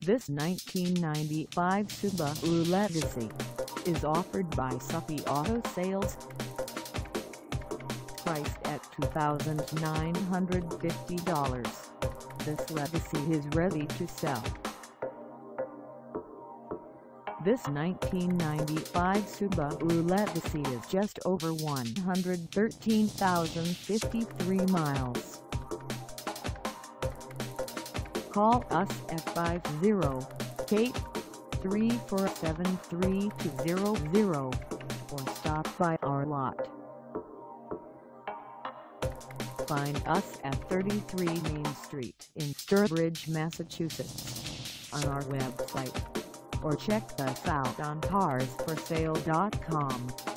This 1995 Subaru Legacy is offered by Subie Auto Sales. Priced at $2,950, this Legacy is ready to sell. This 1995 Subaru Legacy is just over 113,053 miles. Call us at 508-347-3200 or stop by our lot. Find us at 33 Main Street in Sturbridge, Massachusetts on our website, or check us out on carsforsale.com.